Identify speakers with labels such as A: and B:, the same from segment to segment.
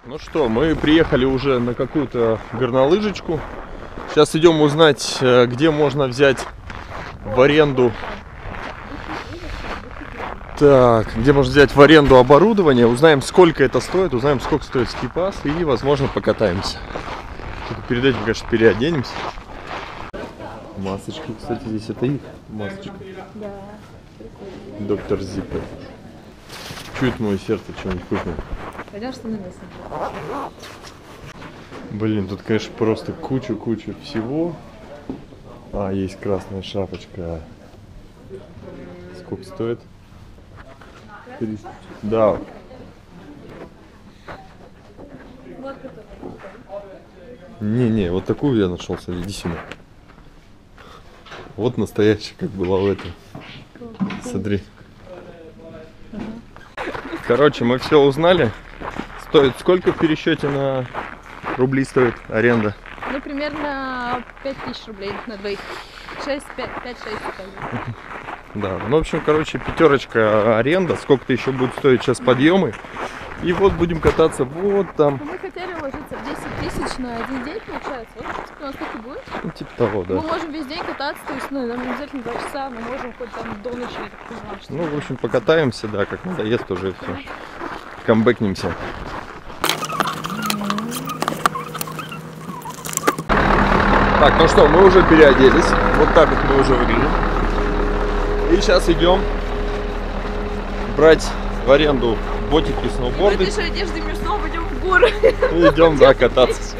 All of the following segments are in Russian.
A: Ну что, мы приехали уже на какую-то горнолыжечку. Сейчас идем узнать, где можно взять в аренду. Так, где можно взять в аренду оборудование. Узнаем, сколько это стоит, узнаем, сколько стоит скипас и, возможно, покатаемся. Только перед этим, конечно, переоденемся. Масочки, кстати, здесь это их масочка.
B: Да.
A: Доктор Зиппер. Чует мое сердце, что-нибудь купим.
B: Пойдем, что на место.
A: Блин, тут, конечно, просто куча всего. А, есть красная шапочка. Сколько стоит? 300. Да. Не, вот такую я нашел, иди сюда. Вот настоящая, как была у этого. Смотри. Короче, мы все узнали. Стоит сколько в пересчете на рубли стоит аренда?
B: Ну, примерно 5000 рублей на двоих. 5-6.
A: Да, ну, в общем, короче, пятерочка аренда. Сколько-то еще будет стоить сейчас подъемы. И вот будем кататься вот там.
B: Мы хотели уложиться в 10 000 на один день, получается. Вот, у нас так и будет.
A: Ну, типа того, да.
B: Мы можем весь день кататься, то есть, ну, нам не обязательно 2 часа, мы можем хоть там до ночи, я так поняла, что...
A: Ну, в общем, покатаемся, да, как надоест уже все. Камбэкнемся. Так, ну что, мы уже переоделись. Вот так вот мы уже выглядим. И сейчас идем брать в аренду ботики, сноуборды.
B: В этой же одежде мы снова идем в горы.
A: И идем, да, кататься.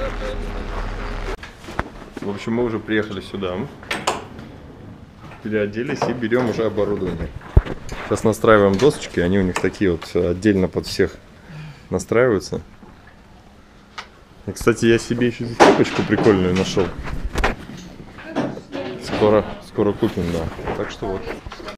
A: В общем, мы уже приехали сюда. Переоделись и берем уже оборудование. Сейчас настраиваем досочки. Они у них такие вот отдельно под всех настраиваются. И, кстати, я себе еще зацепочку прикольную нашел. Скоро купим, да. Так что вот.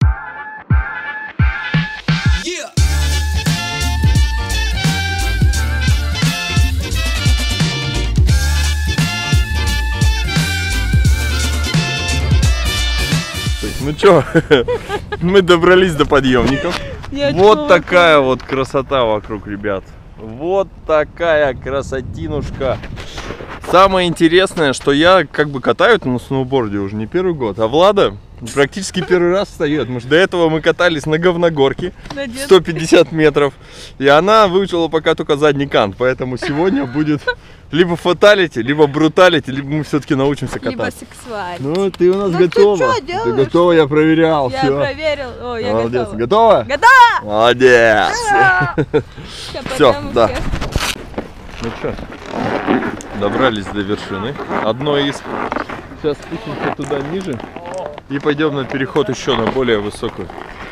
A: Ну чё, мы добрались до подъемников. Вот такая вот красота вокруг, ребят. Вот такая красотинушка. Самое интересное, что я как бы катаю на сноуборде уже не первый год, а Влада практически первый раз встает. Потому что до этого мы катались на говногорке 150 метров. И она выучила пока только задний кант. Поэтому сегодня будет либо фаталити, либо бруталити, либо мы все-таки научимся кататься.
B: Либо сексуальность.
A: Ну, ты у нас готова. Ты готова, я проверял.
B: Я
A: всё.
B: проверил. О, я
A: Молодец.
B: готова.
A: Готова?
B: Готова!
A: Молодец. Все, да.
B: Всех.
A: Ну что, добрались до вершины. Одно из. Сейчас спустимся туда ниже и пойдем на переход еще на более высокую.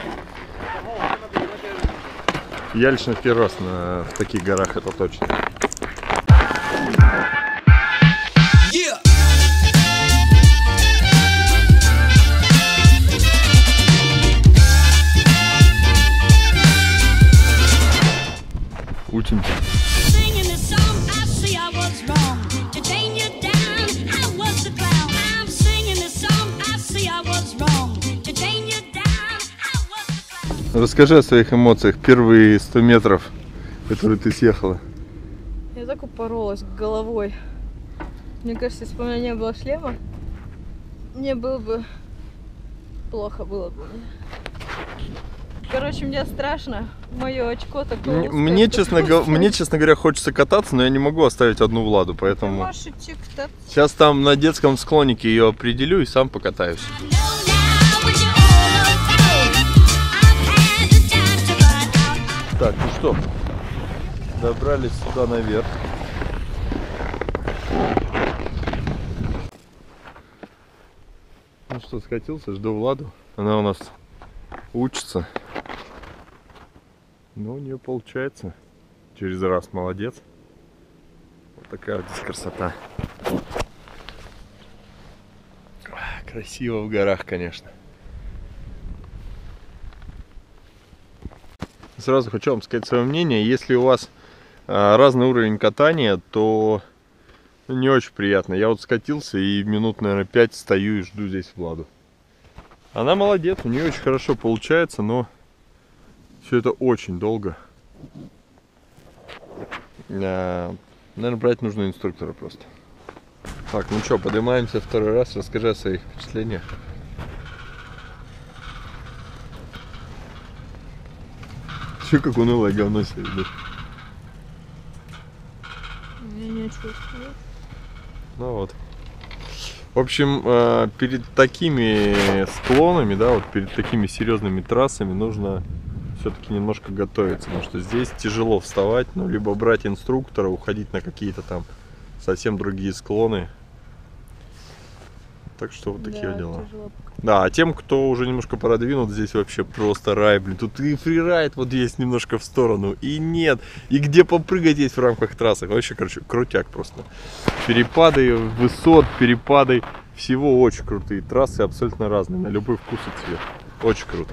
A: Я лично первый раз на таких горах, это точно. Учимся. Расскажи о своих эмоциях. Первые 100 метров, которые ты съехала.
B: Я так упоролась головой. Мне кажется, если бы у меня не было шлема, мне было бы плохо было бы. Короче, мне страшно. Мое очко такое узкое.
A: Мне, честно говоря, хочется кататься, но я не могу оставить одну Владу, поэтому... Сейчас там на детском склонике ее определю и сам покатаюсь. Так, ну что, добрались сюда наверх. Ну что, скатился, жду Владу. Она у нас учится. Ну, у нее получается. Через раз, молодец. Вот такая вот здесь красота. Красиво в горах, конечно. Сразу хочу вам сказать свое мнение. Если у вас разный уровень катания, то не очень приятно. Я вот скатился и минут, наверное, 5 стою и жду здесь Владу. Она молодец, у нее очень хорошо получается, но все это очень долго. Наверное, брать нужно инструктора просто. Так, ну что, поднимаемся второй раз. Расскажи о своих впечатлениях. Че, как унылое говно себе ведешь?
B: Я не чувствую.
A: Ну вот. В общем, перед такими склонами, да, вот перед такими серьезными трассами нужно все-таки немножко готовиться, потому что здесь тяжело вставать, ну, либо брать инструктора, уходить на какие-то там совсем другие склоны. Так что вот такие дела. Тяжело. Да, а тем, кто уже немножко продвинут, здесь вообще просто рай, блин. Тут и фрирайд вот есть немножко в сторону, и нет, и где попрыгать есть в рамках трассы. Вообще, короче, крутяк просто. Перепады высот, перепады всего очень крутые. Трассы абсолютно разные, на любой вкус и цвет. Очень круто.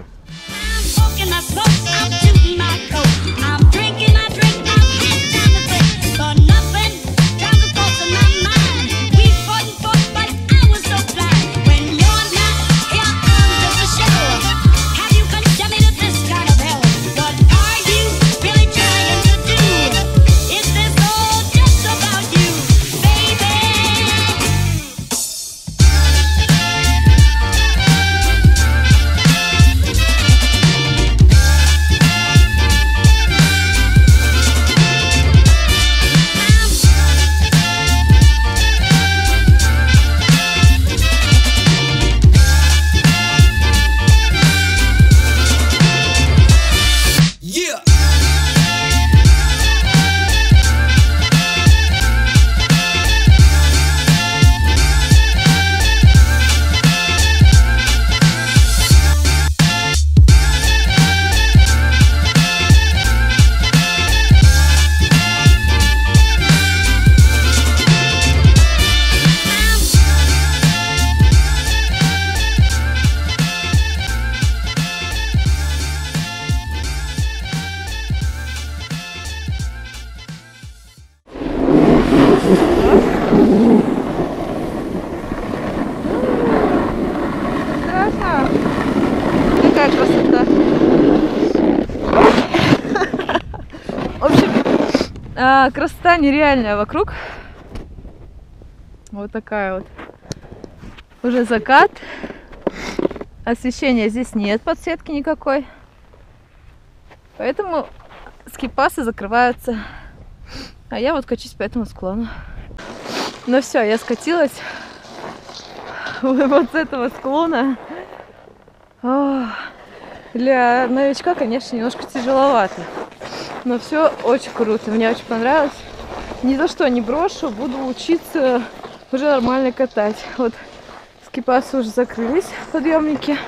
B: Какая красота. В общем, красота нереальная вокруг. Вот такая вот. Уже закат. Освещения здесь нет, подсветки никакой. Поэтому скипасы закрываются. А я вот качусь по этому склону. Ну все, я скатилась вот с этого склона. Для новичка, конечно, немножко тяжеловато. Но все очень круто. Мне очень понравилось. Ни за что не брошу. Буду учиться уже нормально катать. Вот скипасы уже закрылись, подъемники.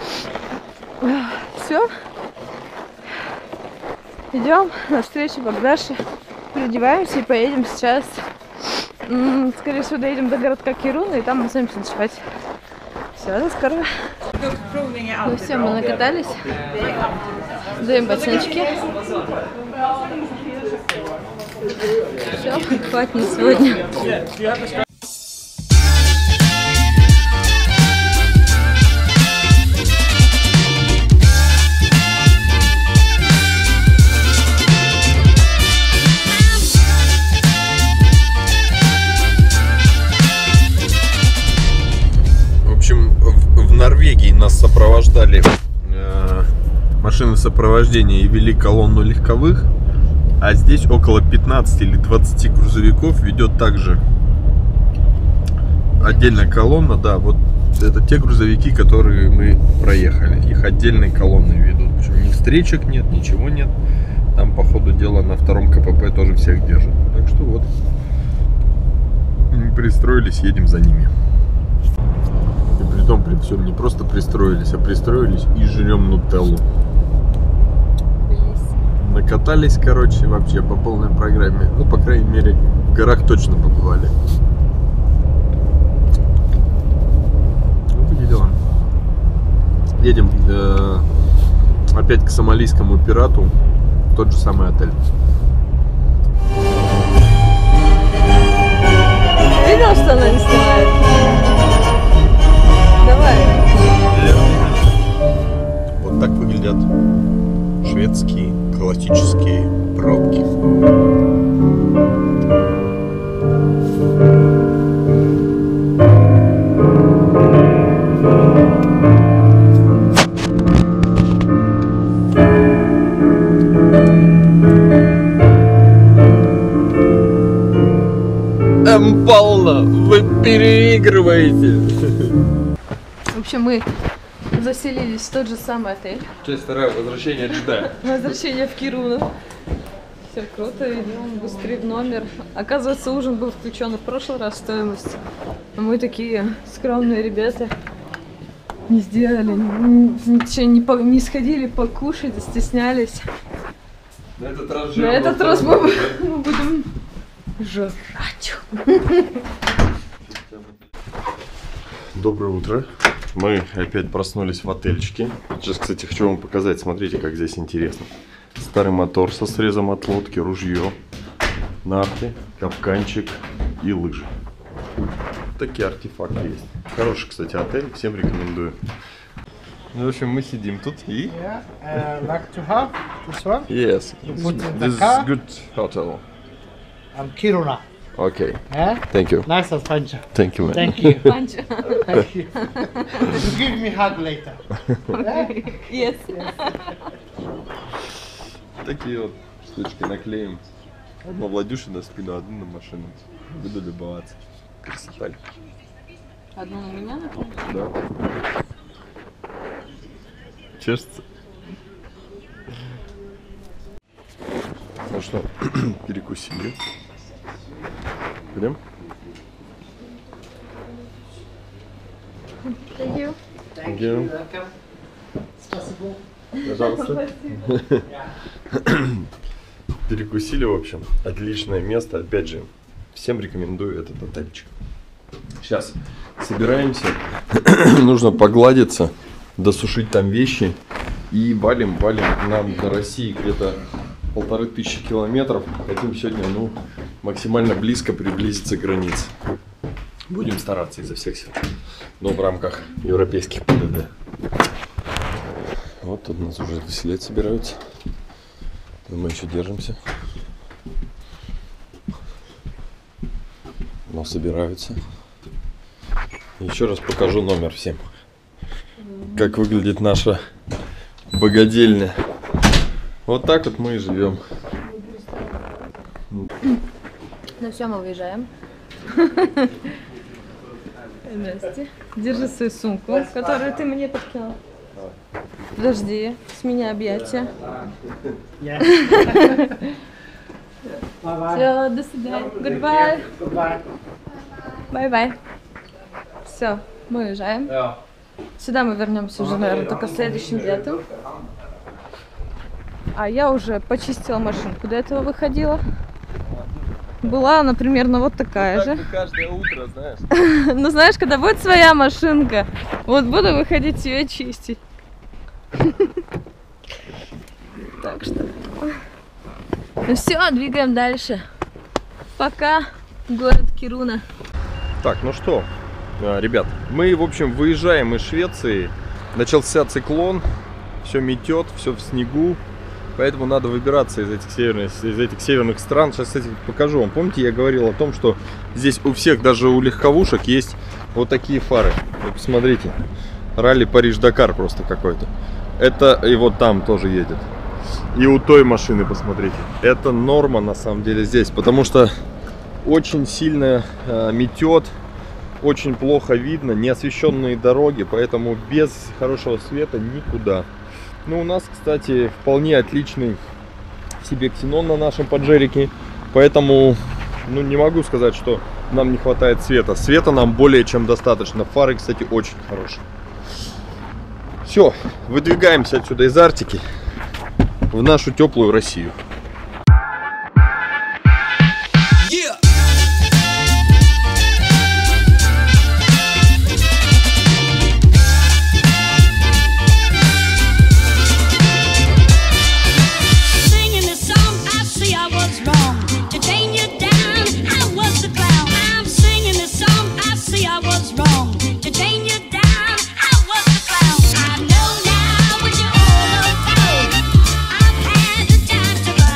B: Все. Идем навстречу Богдаше. Переодеваемся и поедем сейчас. Скорее всего, доедем до городка Кируна, и там мы останемся ночевать. Все, до скорого. Ну все, мы накатались. Даем ботиночки. Все, хватит на сегодня.
A: В Норвегии нас сопровождали машины сопровождения и вели колонну легковых, а здесь около 15 или 20 грузовиков ведет также отдельная колонна. Да, вот это те грузовики, которые мы проехали, их отдельные колонны ведут. Причем ни встречек нет, ничего нет. Там по ходу дела на втором КПП тоже всех держат. Так что вот пристроились, едем за ними. И при том, при всем, не просто пристроились, а пристроились и жрем нутеллу. Накатались, короче, вообще по полной программе. Ну, по крайней мере, в горах точно побывали. Вот такие дела. Едем опять к сомалийскому пирату, в тот же самый отель.
B: Видел, что она не снимает? Давай.
A: Вот так выглядят шведские классические пробки. Там полно, вы переигрываете.
B: В общем, мы заселились в тот же самый отель.
A: Часть вторая, возвращение джедая.
B: Возвращение в Кируну. Все круто, идем быстрее в номер. Оказывается, ужин был включен в прошлый раз в стоимость. А мы такие скромные ребята. Не сделали, ничего не сходили покушать, стеснялись.
A: На этот раз
B: мы будем жрать.
A: Доброе утро. Мы опять проснулись в отельчике. Сейчас, кстати, хочу вам показать. Смотрите, как здесь интересно. Старый мотор со срезом от лодки, ружье, нарты, капканчик и лыжи. Такие артефакты есть. Хороший, кстати, отель. Всем рекомендую. Ну, в общем, мы сидим тут и...
C: Like to have this one?
A: Yes. This is good hotel.
C: I'm Kiruna.
A: Okay.
C: Yeah?
A: Thank you.
C: Nice adventure.
A: Thank you, man.
C: Thank you.
B: Панчо.
C: Thank you. You give me hug later.
B: Yes.
A: Такие вот штучки наклеим. Одну Владюше на спину, одну на машину. Буду любоваться. Красота.
B: Одну на меня, напомню?
A: Да. Чешется. Ну что, перекусили. Пойдем?
B: Thank you.
C: Thank you. Welcome. Спасибо.
A: Пожалуйста. Перекусили, в общем. Отличное место. Опять же, всем рекомендую этот отельчик. Сейчас собираемся. Нужно погладиться, досушить там вещи. И валим нам до России где-то 1500 километров. Хотим сегодня, максимально близко приблизиться к границе. Будем стараться изо всех сил. Но в рамках европейских ПДД. Вот тут нас уже заселять собираются. Но мы еще держимся. Но собираются. Еще раз покажу номер всем. Как выглядит наша богадельня. Вот так вот мы и живем.
B: Ну все, мы выезжаем. Настя, держи свою сумку, которую ты мне подкинула. Подожди, с меня объятия. Все, до свидания. Goodbye. Bye-bye. Все, мы уезжаем. Сюда мы вернемся уже, наверное, только следующим летом. А я уже почистила машинку. До этого выходила. Была она примерно вот такая же.
A: Каждое утро, знаешь.
B: Ну знаешь, когда будет своя машинка, вот буду выходить ее чистить. Так что. Ну все, двигаем дальше. Пока, город Кируна.
A: Так, ну что, ребят, мы, в общем, выезжаем из Швеции. Начался циклон, все метет, все в снегу. Поэтому надо выбираться из этих северных стран. Сейчас, кстати, покажу вам. Помните, я говорил о том, что здесь у всех, даже у легковушек, есть вот такие фары. Вы посмотрите. Ралли Париж-Дакар просто какой-то. Это и вот там тоже едет. И у той машины, посмотрите. Это норма на самом деле здесь. Потому что очень сильно метет. Очень плохо видно. Неосвещенные дороги. Поэтому без хорошего света никуда. Ну, у нас, кстати, вполне отличный себе ксенон на нашем Паджерике. Поэтому, не могу сказать, что нам не хватает света. Света нам более чем достаточно. Фары, кстати, очень хорошие. Все, выдвигаемся отсюда из Арктики в нашу теплую Россию.
D: I know now when you're all alone, I've had the time to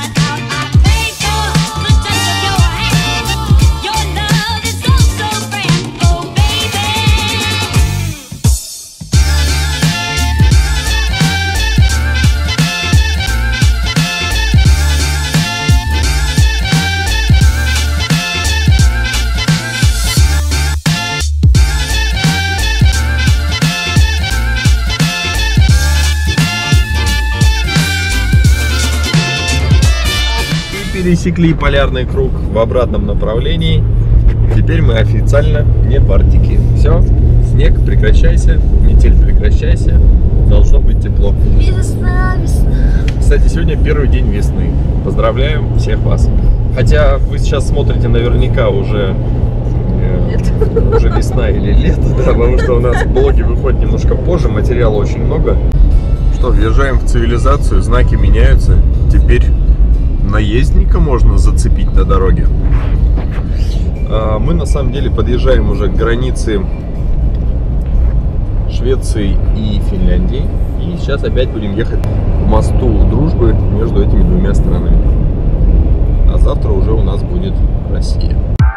A: пересекли полярный круг в обратном направлении. Теперь мы официально не в Арктике. Все, снег, прекращайся, метель, прекращайся. Должно быть тепло.
B: Весна, весна.
A: Кстати, сегодня первый день весны. Поздравляем всех вас. Хотя вы сейчас смотрите наверняка уже весна или лето, да, потому что у нас блоги выходят немножко позже, материала очень много. Что, въезжаем в цивилизацию, знаки меняются. Теперь наездника можно зацепить на дороге. Мы на самом деле подъезжаем уже к границе Швеции и Финляндии. И сейчас опять будем ехать к мосту дружбы между этими двумя странами. А завтра уже у нас будет Россия.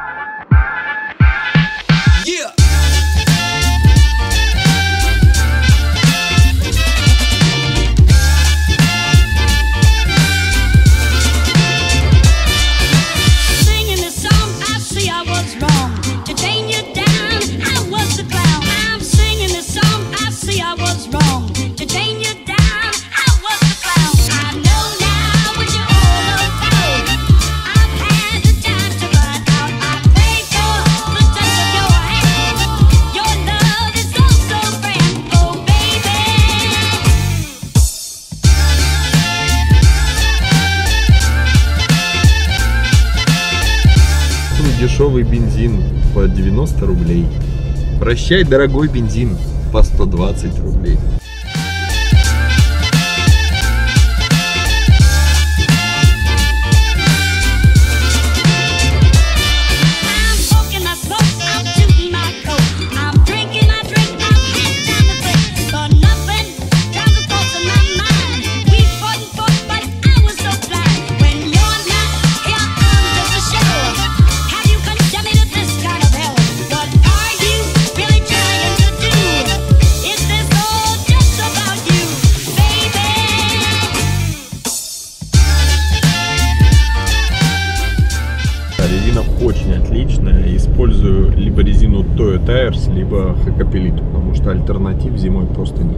A: Дешевый бензин по 90 рублей. Прощай, дорогой бензин по 120 рублей. Резина очень отличная. Использую либо резину Toyo Tires, либо Hakkapeliitta, потому что альтернатив зимой просто нет.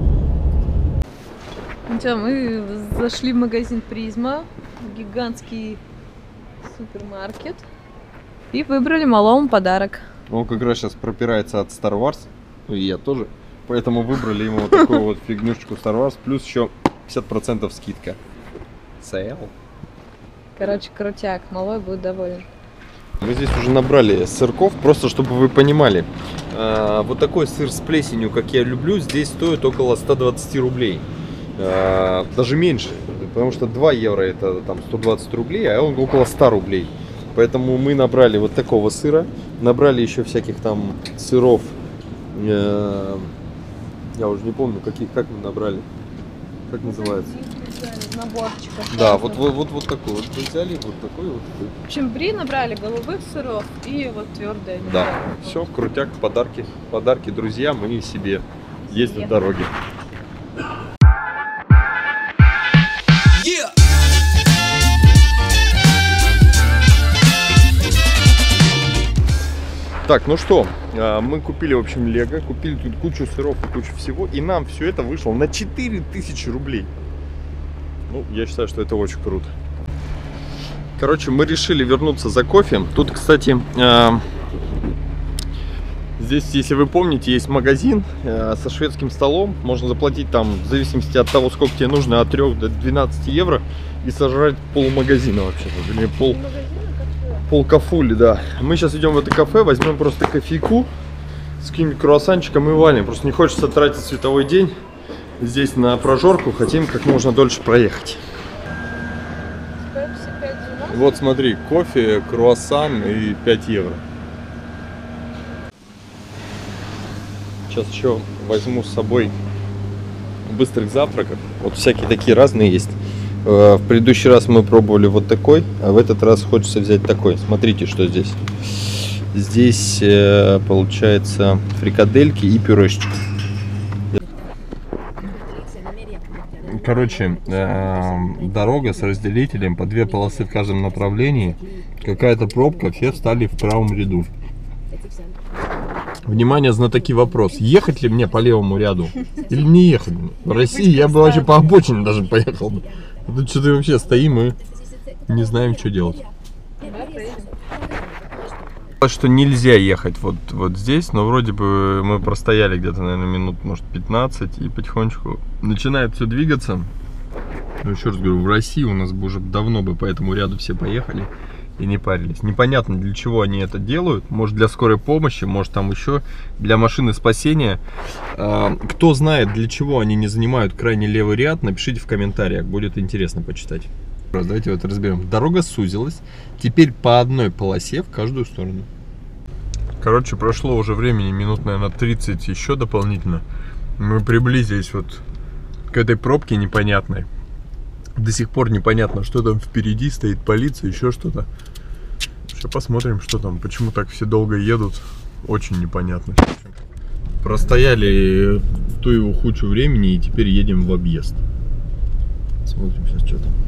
B: Мы зашли в магазин Призма, гигантский супермаркет, и выбрали малому подарок.
A: Он как раз сейчас пропирается от Star Wars, и я тоже, поэтому выбрали ему вот такую вот фигнюшечку Star Wars, плюс еще 50% скидка. Сейл.
B: Короче, крутяк, малой будет доволен.
A: Мы здесь уже набрали сырков, просто чтобы вы понимали. Вот такой сыр с плесенью, как я люблю, здесь стоит около 120 рублей. Даже меньше, потому что 2 евро это там 120 рублей, а он около 100 рублей. Поэтому мы набрали вот такого сыра, набрали еще всяких там сыров. Я уже не помню, как мы набрали. Как называется?
B: Наборчика.
A: Да, вот такой вот мы взяли, вот такой вот.
B: В общем, Бри набрали голубых сыров и вот твердые.
A: Да, все, крутяк, подарки. Подарки друзьям и себе. Есть на дороге. Так, ну что, мы купили, в общем, лего, купили тут кучу сыров и кучу всего, и нам все это вышло на 4000 рублей. Ну, я считаю, что это очень круто. Короче, мы решили вернуться за кофе. Тут, кстати, здесь, если вы помните, есть магазин со шведским столом. Можно заплатить там, в зависимости от того, сколько тебе нужно, от 3 до 12 евро и сожрать полмагазина вообще-то. Или пол кафули, да. Мы сейчас идем в это кафе, возьмем просто кофейку с каким-нибудь круассанчиком и валим. Просто не хочется тратить световой день здесь на прожорку, хотим как можно дольше проехать. Вот смотри, кофе, круассан и 5 евро. Сейчас еще возьму с собой быстрых завтраков. Вот всякие такие разные есть. В предыдущий раз мы пробовали вот такой, а в этот раз хочется взять такой. Смотрите, что здесь. Здесь получается фрикадельки и пюрешечка. Короче, дорога с разделителем по 2 полосы в каждом направлении. Какая-то пробка, все встали в правом ряду. Внимание, знатоки, вопрос. Ехать ли мне по левому ряду или не ехать? В России я бы вообще по обочине даже поехал бы. Тут что-то вообще стоим и не знаем, что делать. Что нельзя ехать вот здесь, но вроде бы мы простояли где-то, наверное, минут, может, 15, и потихонечку начинает все двигаться. Но еще раз говорю, в России у нас бы уже давно бы по этому ряду все поехали и не парились. Непонятно, для чего они это делают. Может, для скорой помощи, может, там еще для машины спасения. Кто знает, для чего они не занимают крайне левый ряд, напишите в комментариях, будет интересно почитать. Давайте вот разберем. Дорога сузилась, теперь по одной полосе в каждую сторону. Короче, прошло уже времени, минут, наверное, 30 еще дополнительно. Мы приблизились вот к этой пробке непонятной. До сих пор непонятно, что там впереди, стоит полиция, еще что-то. Сейчас посмотрим, что там, почему так все долго едут. Очень непонятно. Простояли ту его кучу времени и теперь едем в объезд. Смотрим сейчас, что там.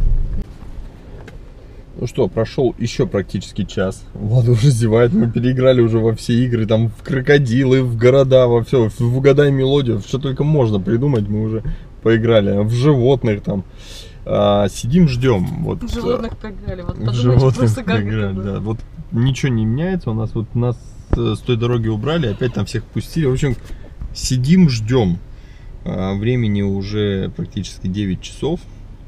A: Ну что, прошел еще практически час. Влада уже зевает, мы переиграли уже во все игры, там в крокодилы, в города, во все, в угадай мелодию, что только можно придумать, мы уже поиграли, в животных там. Сидим, ждем. Вот,
B: в животных поиграли, вот
A: в животных поиграли, да. Вот ничего не меняется, у нас с той дороги убрали, опять там всех пустили. В общем, сидим, ждем. Времени уже практически 9 часов.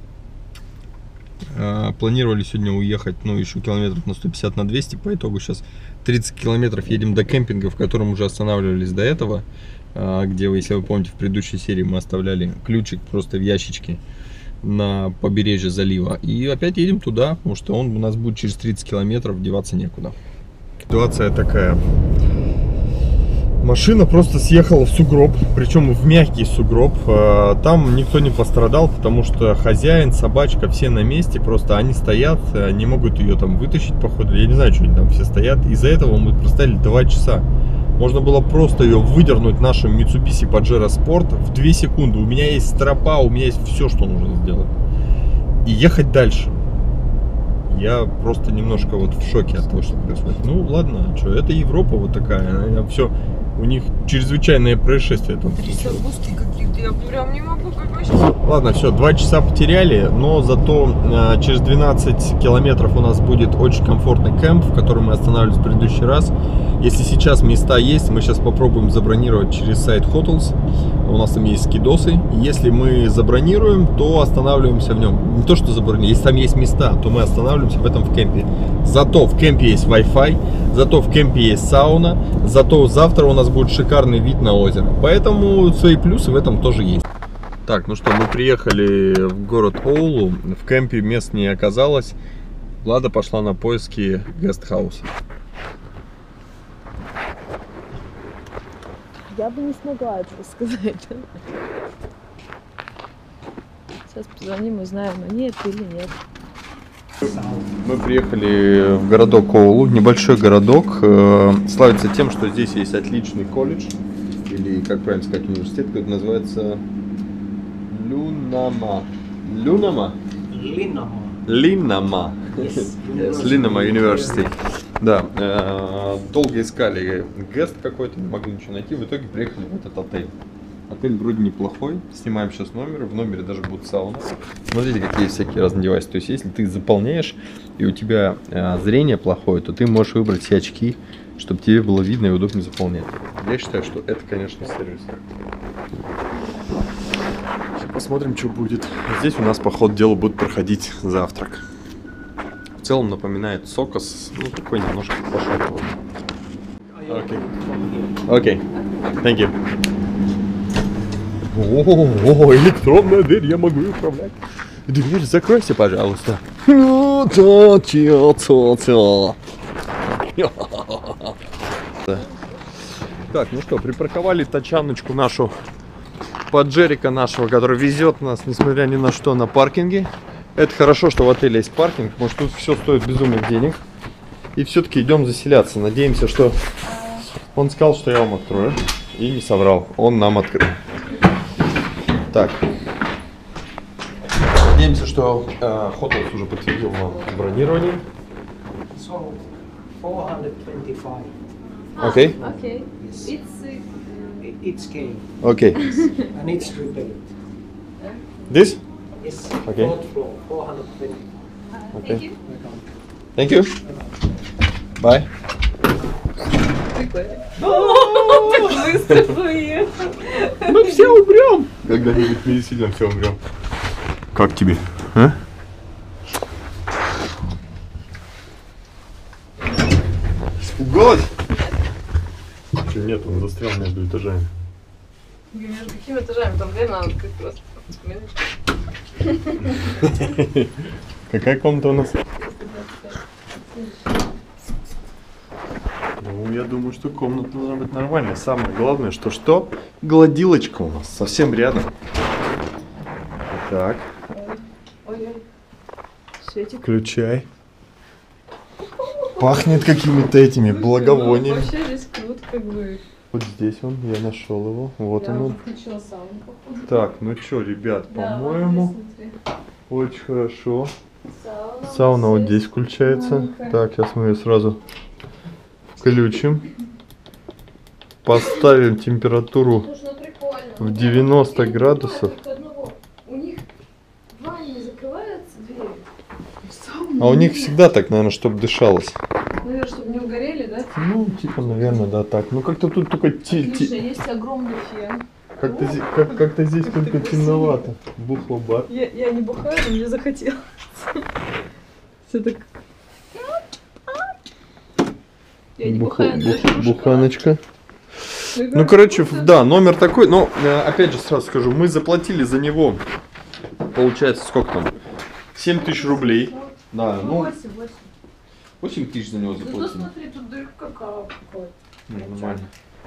A: Планировали сегодня уехать, ну, еще километров на 150, на 200. По итогу сейчас 30 километров едем до кемпинга, в котором уже останавливались до этого. Где, если вы помните, в предыдущей серии мы оставляли ключик просто в ящичке на побережье залива. И опять едем туда, потому что он у нас будет через 30 километров, деваться некуда. Ситуация такая. Машина просто съехала в сугроб, причем в мягкий сугроб. Там никто не пострадал, потому что хозяин, собачка, все на месте. Просто они стоят, не могут ее там вытащить, походу. Я не знаю, что они там все стоят. Из-за этого мы простояли 2 часа. Можно было просто ее выдернуть нашим Mitsubishi Pajero Sport в 2 секунды. У меня есть стропа, у меня есть все, что нужно сделать. И ехать дальше. Я просто немножко вот в шоке от того, что происходит. Ну ладно, что, это Европа вот такая. Все, у них чрезвычайное происшествие там.
B: Трясогузки какие-то, я прям не могу сейчас.
A: Ладно, все, 2 часа потеряли, но зато через 12 километров у нас будет очень комфортный кемп, в котором мы останавливались в предыдущий раз. Если сейчас места есть, мы сейчас попробуем забронировать через сайт Hotels. У нас там есть скидосы. Если мы забронируем, то останавливаемся в нем. Не то, что забронируем, если там есть места, то мы останавливаемся в этом в кемпе. Зато в кемпе есть Wi-Fi, зато в кемпе есть сауна, зато завтра у нас будет шикарный вид на озеро. Поэтому свои плюсы в этом тоже есть. Так, ну что, мы приехали в город Оулу. В кемпе мест не оказалось. Влада пошла на поиски гестхауса.
B: Я бы не смогла это сказать. Сейчас позвоним, узнаем, они это или нет.
A: Мы приехали в городок Оулу, небольшой городок. Славится тем, что здесь есть отличный колледж, или, как правильно сказать, университет, который называется Линнама. Линнама? Линнама. Линнама University. Да, долго искали гест какой-то, не могли ничего найти, в итоге приехали в этот отель. Отель вроде неплохой, снимаем сейчас номер, в номере даже будет сауна. Смотрите, какие всякие разные девайсы, то есть если ты заполняешь и у тебя зрение плохое, то ты можешь выбрать все очки, чтобы тебе было видно и удобно заполнять. Я считаю, что это, конечно, сервис. Сейчас посмотрим, что будет. Здесь у нас по ходу дела будет проходить завтрак. В целом напоминает Сокос, ну такой немножко пошаговый. Окей. Thank you. О, электронная дверь, я могу управлять. Дверь закройся, пожалуйста. Так, ну что, припарковали тачаночку нашу, Паджерика нашего, который везет нас, несмотря ни на что, на паркинге. Это хорошо, что в отеле есть паркинг, потому что тут все стоит безумных денег. И все-таки идем заселяться. Надеемся, что он сказал, что я вам открою. И не соврал. Он нам открыл. Так. Надеемся, что Hotels уже подтвердил вам бронирование.
C: So, 425.
A: Окей.
B: Окей.
C: It's came.
A: Окей.
C: And it's repaid.
A: This?
C: Yes.
A: Okay.
C: 4th floor, 420.
A: Okay. Thank you. Bye.
B: Прикольно. Так быстро поехал.
A: Мы все умрем. Когда-нибудь мы действительно все умрем. Как тебе? А? Испугалась? Что нет, он застрял между этажами.
B: Между какими этажами? Там две надо открыть просто.
A: Какая комната у нас? Ну, я думаю, что комната должна быть нормальная. Самое главное, что гладилочка у нас совсем рядом. Так.
B: Ой-ой. Светик.
A: Включай. Пахнет какими-то этими благовониями.
B: Вообще здесь круто, как бы.
A: Вот здесь он, я нашел его. Вот
B: Я
A: он.
B: уже включила сауну, походу.
A: Так, ну что, ребят,
B: Да,
A: по-моему,
B: вот здесь,
A: очень хорошо.
B: смотри.
A: Сауна вот здесь включается.
B: Маленькая.
A: Так, сейчас мы ее сразу включим. Поставим температуру
B: Слушай, ну прикольно.
A: в 90 градусов.
B: У них в ванне закрывается дверь.
A: А у них всегда так, наверное, чтобы дышалось.
B: Наверное, чтобы не угорели, да?
A: Ну, типа, наверное, да, так. Ну, как-то тут только
B: Отлично, есть огромный фен.
A: как-то здесь только темновато. Бухло-бар.
B: Я не бухаю, но мне захотелось. Все так... Я не бухаю, но очень
A: Буханочка. Ну, короче, да, номер такой. Но, опять же, сразу скажу, мы заплатили за него, получается, сколько там? 7 тысяч рублей. Да, ну, 8 тысяч за него
B: Ну,
A: заплатили.
B: смотри, тут дырка какая.
A: Нормально.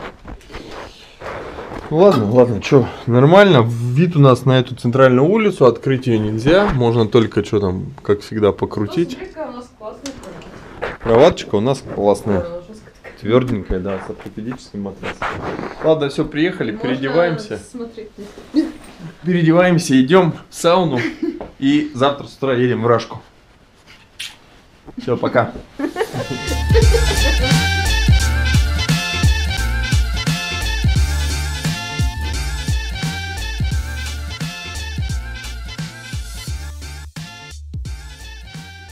A: Ладно, что, нормально. Вид у нас на эту центральную улицу, открыть ее нельзя. Можно только, что там, как всегда, покрутить.
B: Смотри, какая у нас классная кровать.
A: Кроваточка у нас классная.
B: Она жесткая такая.
A: Тверденькая, да, с ортопедическим матрасом. Ладно, все, приехали,
B: Можно
A: переодеваемся.
B: смотреть.
A: Переодеваемся, идем в сауну. И завтра с утра едем в Рашку. Все, пока.